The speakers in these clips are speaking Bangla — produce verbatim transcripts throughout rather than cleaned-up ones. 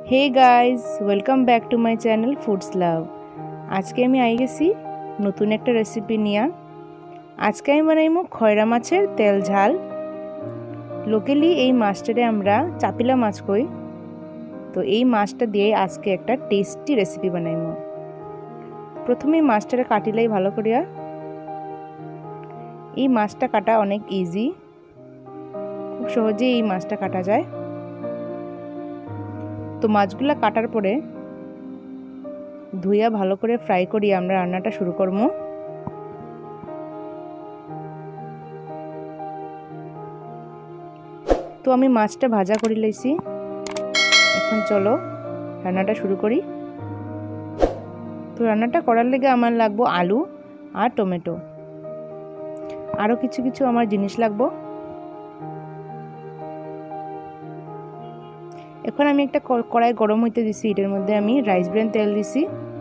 Hey guys welcome back to my channel foods love. आज के आमी आई गेছি नतून एक रेसिपि निया। आज के आमी बानाइमो खयरा माछेर तेल झाल। लोकेली এই মাছটারে আমরা চাপিলা মাছ কই। তো এই মাছটা দিয়ে আজকে একটা টেস্টি রেসিপি বানাইমো। প্রথমে মাছটারে কাটিলাই ভালো করিয়া। এই মাছটা কাটা অনেক ইজি, খুব সহজেই এই মাছটা কাটা যায়। তো মাছগুলা কাটার পরে ধুইয়া ভালো করে ফ্রাই করি আমরা রান্নাটা শুরু করব। তো আমি মাছটা ভাজা করে লইছি, এখন চলো রান্নাটা শুরু করি। তো রান্নাটা করার লেগে আমার লাগবো আলু আর টমেটো, আরও কিছু কিছু আমার জিনিস লাগবো। এখন আমি একটা কড়াই গরম হইতে দিছি, এটার মধ্যে আমি রাইস ব্রেন তেল দিছি।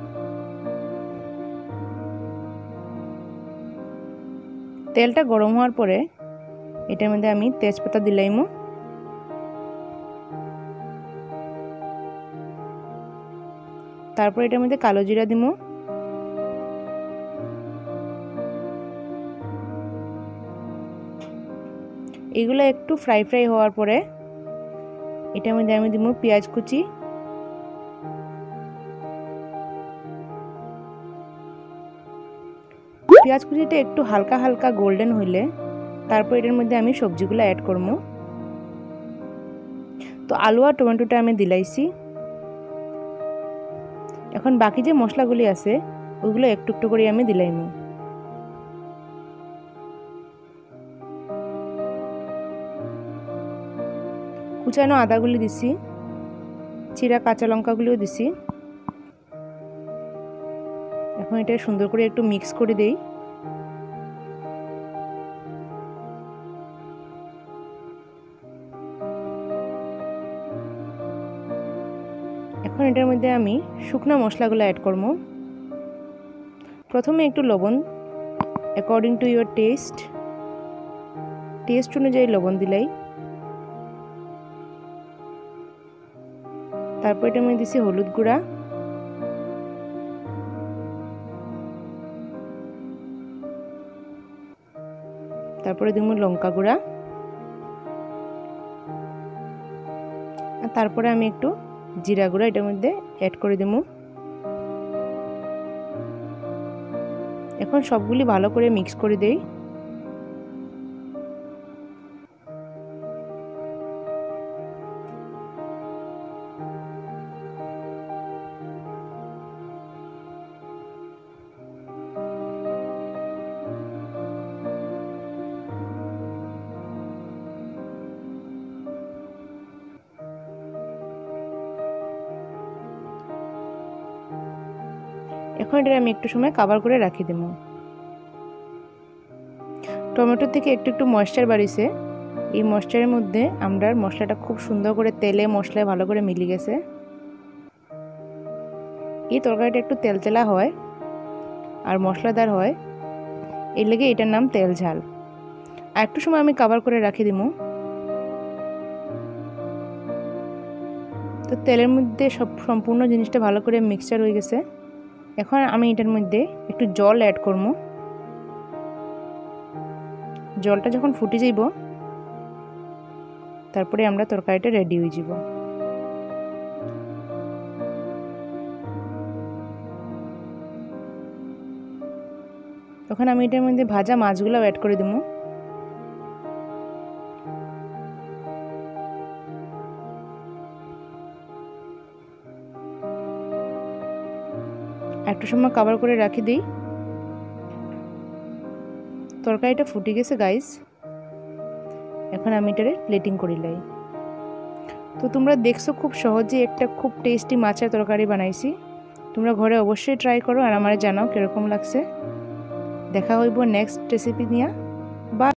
তেলটা গরম হওয়ার পরে এটার মধ্যে আমি তেজপাতা দিলাইমু। তারপর এটার মধ্যে কালো জিরা দিমু। এগুলো একটু ফ্রাই ফ্রাই হওয়ার পরে এটার মধ্যে আমি দিব পেঁয়াজ কুচি। পেঁয়াজ কুচিটা একটু হালকা হালকা গোল্ডেন হইলে তারপর এটার মধ্যে আমি সবজিগুলো অ্যাড করব। তো আলু আর টমেটোটা আমি দিলাইছি। এখন বাকি যে মশলাগুলি আছে ওইগুলো একটু একটু করে আমি দিলাইমু। কুচানো আদাগুলি দিছি, চিরা কাঁচা লঙ্কাগুলিও দিছি। এখন এটা সুন্দর করে একটু মিক্স করে দেই। এখন এটার মধ্যে আমি শুকনো মশলাগুলো অ্যাড করব। প্রথমে একটু লবণ, according to your taste, taste অনুযায়ী লবণ দিলাই। তারপর এটা আমি দিছি হলুদ গুঁড়া, তারপরে দিব লঙ্কা গুঁড়া, আর তারপরে আমি একটু জিরা গুঁড়া এটার মধ্যে অ্যাড করে দেব। এখন সবগুলি ভালো করে মিক্স করে দেই। এখন এটা আমি একটু সময় কভার করে রাখি দেব। টমেটো থেকে একটু একটু ময়েশ্চার বাড়িছে, এই ময়েশ্চারের মধ্যে আমরা মশলাটা খুব সুন্দর করে তেলে মশলায় ভালো করে মিলে গেছে। এই তরকারিটা একটু তেলতেলা হয় আর মশলাদার হয়, এর লেগে এটার নাম তেল ঝাল। আর একটু সময় আমি কভার করে রাখি দেব। তো তেলের মধ্যে সব সম্পূর্ণ জিনিসটা ভালো করে মিক্সচার হয়ে গেছে। এখন আমি এটার মধ্যে একটু জল অ্যাড করব। জলটা যখন ফুটে যাইব তারপরে আমরা তরকারিটা রেডি হয়ে যাব। তখন আমি এটার মধ্যে ভাজা মাছগুলো অ্যাড করে দেব। একটু সময় কভার করে রাখি দিই। তরকারিটা ফুটে গেছে গাইস, এখন আমি এটারে প্লেটিং করে লাই। তো তোমরা দেখছো খুব সহজে একটা খুব টেস্টি মাছের তরকারি বানাইছি। তোমরা ঘরে অবশ্যই ট্রাই করো আর আমারে জানাও কিরকম লাগছে। দেখা হইব নেক্সট রেসিপি নিয়ে। বা